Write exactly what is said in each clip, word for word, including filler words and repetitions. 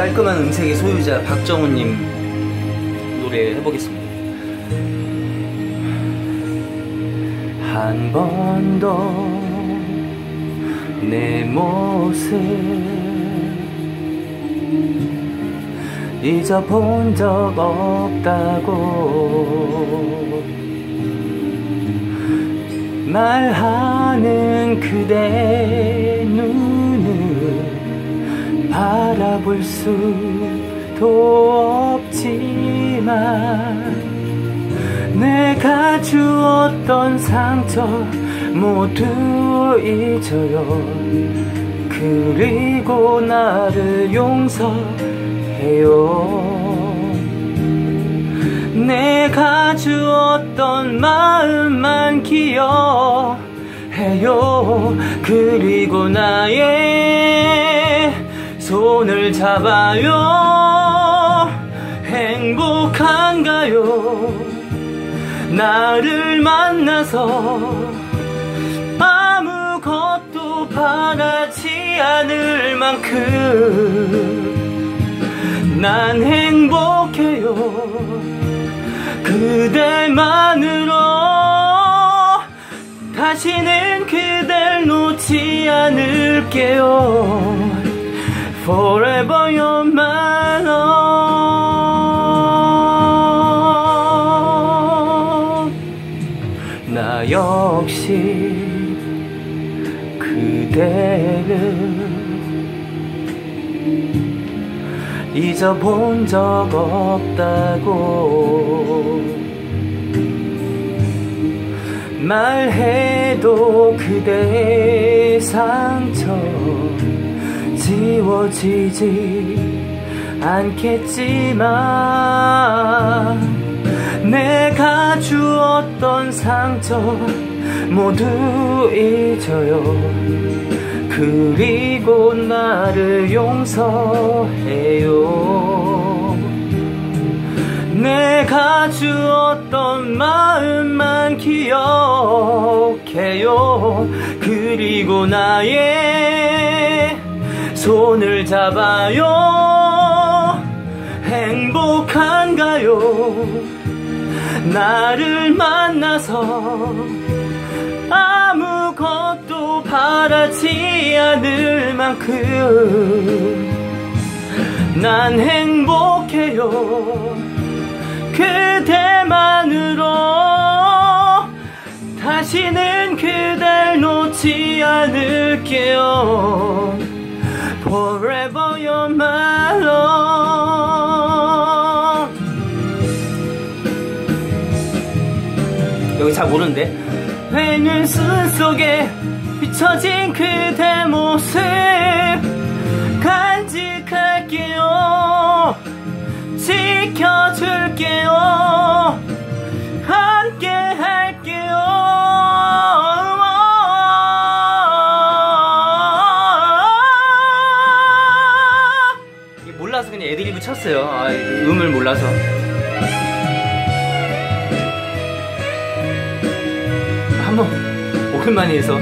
깔끔한 음색의 소유자 박정훈님 노래 해보겠습니다. 한 번도 내 모습 잊어본 적 없다고 말하는 그대 눈을 바라볼 수도 없지만 내가 주었던 상처 모두 잊어요. 그리고 나를 용서해요. 내가 주었던 마음만 기억해요. 그리고 나의 손을 잡아요. 행복한가요? 나를 만나서 아무것도 바라지 않을 만큼 난 행복해요. 그대만으로 다시는 그댈 놓지 않을게요. Forever you're my love. 나 역시 그대를 잊어본 적 없다고 말해도 그대의 상처 지워지지 않겠지만 내가 주었던 상처 모두 잊어요. 그리고 나를 용서해요. 내가 주었던 마음만 기억해요. 그리고 나의 손을 잡아요. 행복한가요? 나를 만나서 아무것도 바라지 않을 만큼 난 행복해요. 그대만으로 다시는 그댈 놓지 않을게요. Forever you're my love. 여기 잘 모르는데. 내 눈순 속에 비춰진 그대 모습 간직할게요. 지켜줄게요. 함께 할게요. 몰라서 그냥 애드리브 쳤어요. 아, 음을 몰라서. 한번 오랜만에 해서.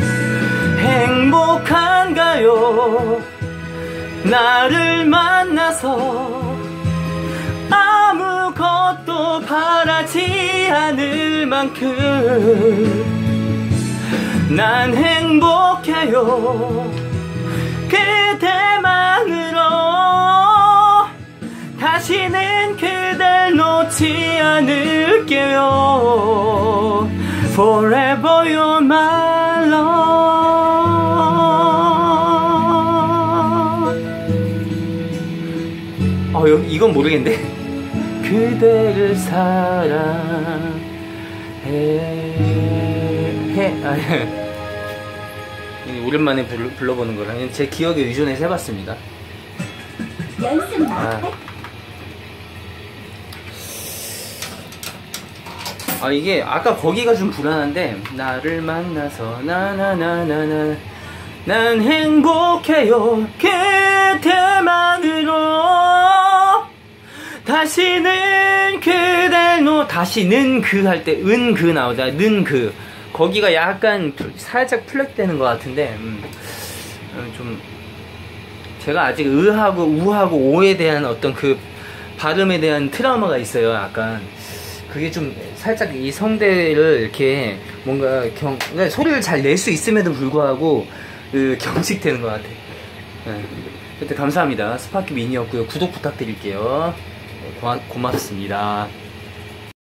행복한가요? 나를 만나서 아무것도 바라지 않을 만큼 난 행복해요. 그대만으로 다시는 그댈 놓지 않을게요. Forever you're my love. 어, 여기 이건 모르겠는데. 그대를 사랑해 해. 아, 오랜만에 불러, 불러보는 거라 제 기억에 의존해서 해봤습니다. 연습. 아. 아 이게 아까 거기가 좀 불안한데. 나를 만나서 나나나나나 난 행복해요. 그대만으로 다시는 그댈 놓 다시는 그 할 때 은 그 나오자. 는 그 거기가 약간 살짝 플랫되는 것 같은데 음, 좀 제가 아직 의하고 우하고 오에 대한 어떤 그 발음에 대한 트라우마가 있어요. 약간 그게 좀 살짝 이 성대를 이렇게 뭔가 경 그러니까 소리를 잘 낼 수 있음에도 불구하고 그 경직되는 것 같아. 네. 그때 감사합니다. 스파키 미니였고요. 구독 부탁드릴게요. 고 고맙습니다.